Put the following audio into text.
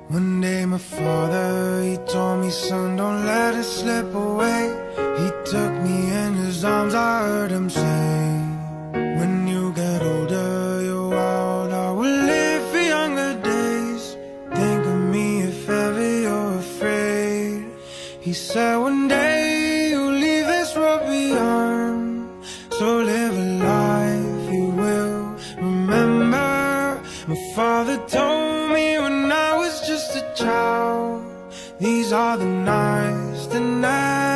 One day my father, he told me, son, don't let it slip away. He took me in his arms, I heard him say, when you get older, you're wild, I will live for younger days. Think of me if ever you're afraid. He said one day you'll leave this world behind, so live a life you will remember. My father told me when I was just a child, these are the nights that never